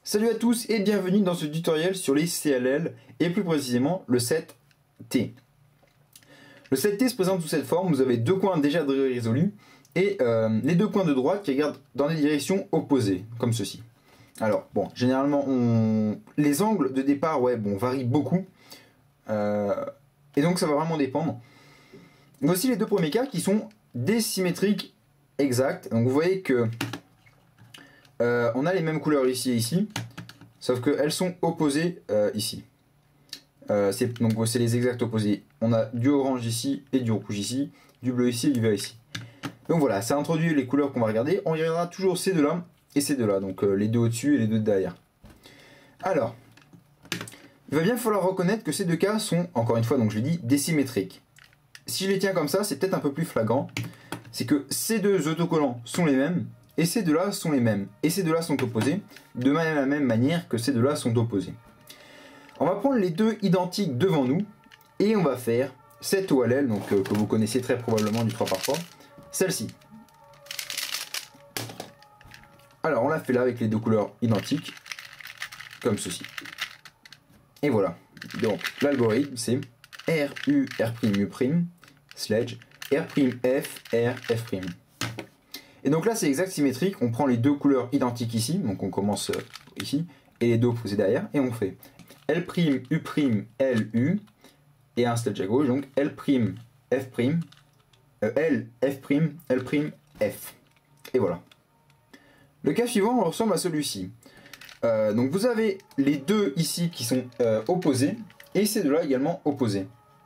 Salut à tous et bienvenue dans ce tutoriel sur les CLL et plus précisément le set T. Le set T se présente sous cette forme, vous avez deux coins déjà résolus et les deux coins de droite qui regardent dans les directions opposées, comme ceci. Alors bon, généralement les angles de départ varient beaucoup et donc ça va vraiment dépendre. Voici les deux premiers cas qui sont des symétriques exacts. Donc vous voyez que on a les mêmes couleurs ici et ici, sauf qu'elles sont opposées ici. Donc c'est les exacts opposés. On a du orange ici et du rouge ici, du bleu ici et du vert ici. Donc voilà, ça introduit les couleurs qu'on va regarder. On regardera toujours ces deux là et ces deux là, donc les deux au-dessus et les deux derrière. Alors, il va bien falloir reconnaître que ces deux cas sont, encore une fois, donc je l'ai dit, désymétriques. Si je les tiens comme ça, c'est peut-être un peu plus flagrant. C'est que ces deux autocollants sont les mêmes, et ces deux-là sont les mêmes, et ces deux-là sont opposés, de la même manière que ces deux-là sont opposés. On va prendre les deux identiques devant nous, et on va faire cette OLL, donc que vous connaissez très probablement du 3×3, celle-ci. Alors on l'a fait là avec les deux couleurs identiques, comme ceci. Et voilà. Donc l'algorithme c'est RU', sledge, R'F, R'F'. Et donc là c'est exact symétrique, on prend les deux couleurs identiques ici, donc on commence ici, et les deux opposés derrière, et on fait L', U', L, U, et un sledge à gauche, donc L', F', L, F', L', F. Et voilà. Le cas suivant ressemble à celui-ci. Donc vous avez les deux ici qui sont opposés, et ces deux-là également opposés.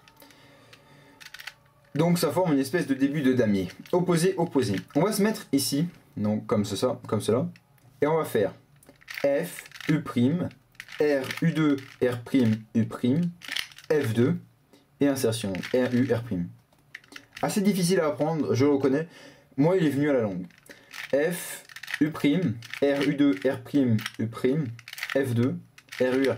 Donc ça forme une espèce de début de damier. Opposé, opposé. On va se mettre ici, donc comme cela, et on va faire F, U', R, U2, R', U', F2, et insertion, R, U, R'. Assez difficile à apprendre, je le reconnais. Moi il est venu à la longue. F, U', R, U2, R', U', F2, R, U, R'.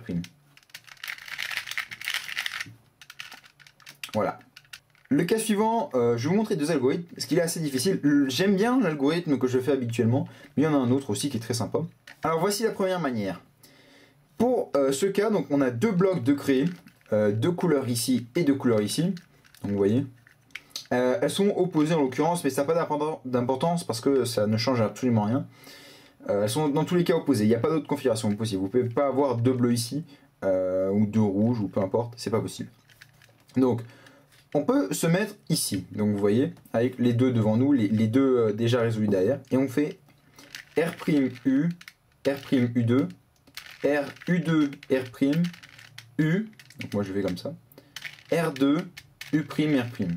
Voilà. Le cas suivant, je vais vous montrer deux algorithmes, parce qu'il est assez difficile. J'aime bien l'algorithme que je fais habituellement, mais il y en a un autre aussi qui est très sympa. Alors voici la première manière. Pour ce cas, donc on a deux blocs de créer, deux couleurs ici et deux couleurs ici. Donc vous voyez. Elles sont opposées en l'occurrence, mais ça n'a pas d'importance parce que ça ne change absolument rien. Elles sont dans tous les cas opposées, il n'y a pas d'autre configuration possible. Vous ne pouvez pas avoir deux bleus ici, ou deux rouges, ou peu importe, c'est pas possible. Donc, on peut se mettre ici, donc vous voyez, avec les deux devant nous, les deux déjà résolus derrière, et on fait R'U, R'U2, R'U2, R'U, donc moi je fais comme ça, R2, U', R'.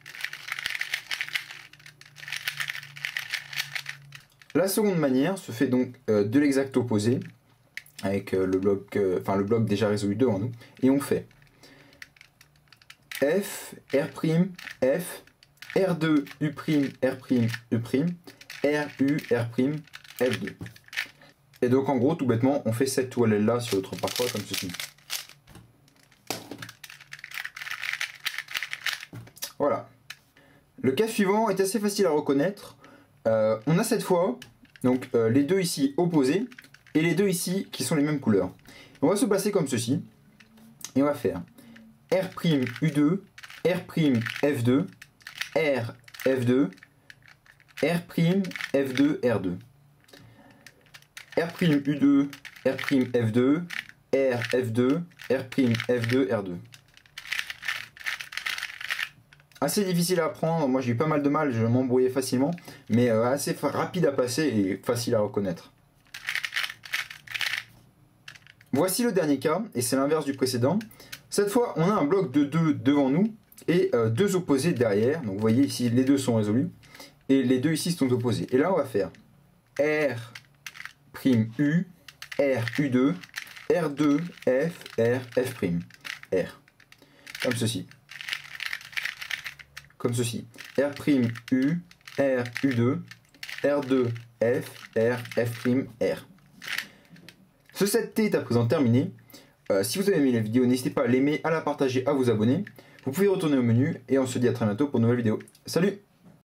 La seconde manière se fait donc de l'exact opposé, avec le bloc déjà résolu devant nous, et on fait F, R', F, R2, U', R', U', RU, R', F2. Et donc en gros, tout bêtement, on fait cette toile là sur le 3×3 comme ceci. Voilà. Le cas suivant est assez facile à reconnaître. On a cette fois donc, les deux ici opposés et les deux ici qui sont les mêmes couleurs. On va se placer comme ceci et on va faire R'U2, R'F2, R'F2, R'F2, R2. R'U2, R'F2, R'F2, R'F2, R2. Assez difficile à apprendre, moi j'ai eu pas mal de mal, je m'embrouillais facilement, mais assez rapide à passer et facile à reconnaître. Voici le dernier cas, et c'est l'inverse du précédent. Cette fois, on a un bloc de 2 devant nous et deux opposés derrière. Donc vous voyez ici, les deux sont résolus. Et les deux ici sont opposés. Et là, on va faire R'U, R'U2, R2, F, R, F', R. Comme ceci. Comme ceci. R'U, R'U2, R2, F, R, F', R. Ce set T est à présent terminé. Si vous avez aimé la vidéo, n'hésitez pas à l'aimer, à la partager, à vous abonner. Vous pouvez retourner au menu et on se dit à très bientôt pour une nouvelle vidéo. Salut!